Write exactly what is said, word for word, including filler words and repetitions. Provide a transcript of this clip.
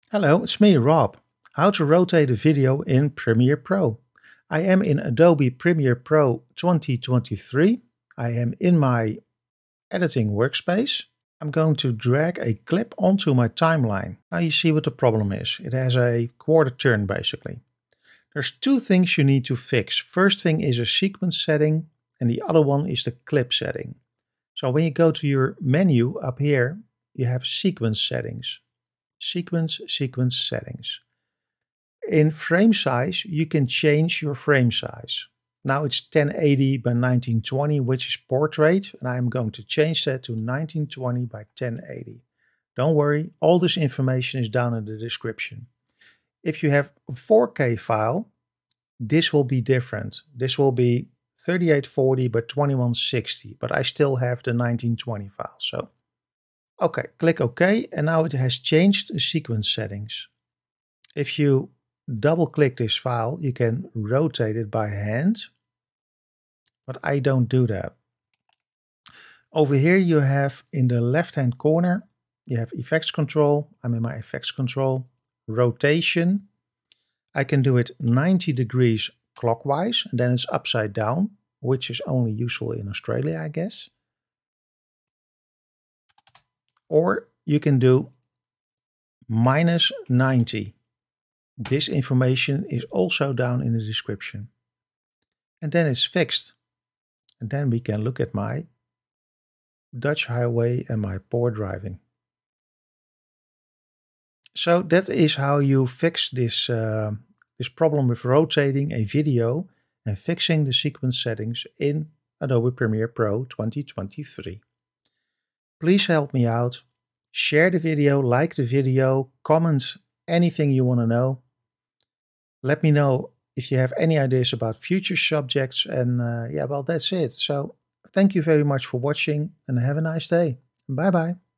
Hello, it's me, Rob. How to rotate a video in Premiere Pro. I am in Adobe Premiere Pro twenty twenty-three. I am in my editing workspace. I'm going to drag a clip onto my timeline. Now you see what the problem is. It has a quarter turn basically. There's two things you need to fix. First thing is a sequence setting and the other one is the clip setting. So when you go to your menu up here, you have sequence settings. Sequence, sequence settings. In frame size, you can change your frame size. Now it's ten eighty by nineteen twenty, which is portrait, and I'm going to change that to nineteen twenty by ten eighty. Don't worry, all this information is down in the description. If you have a four K file, this will be different. This will be thirty-eight forty by twenty-one sixty, but I still have the nineteen twenty file. So, okay, click OK, and now it has changed the sequence settings. If you double click this file, you can rotate it by hand, but I don't do that. Over here you have in the left hand corner, you have effects control. I'm in my effects control. Rotation. I can do it ninety degrees clockwise, and then it's upside down, which is only useful in Australia, I guess. Or you can do minus ninety. This information is also down in the description. And then it's fixed. And then we can look at my Dutch highway and my poor driving. So that is how you fix this, uh, this problem with rotating a video and fixing the sequence settings in Adobe Premiere Pro twenty twenty-three. Please help me out. Share the video, like the video, comment anything you want to know. Let me know if you have any ideas about future subjects, and uh, yeah, well, that's it. So thank you very much for watching and have a nice day. Bye bye.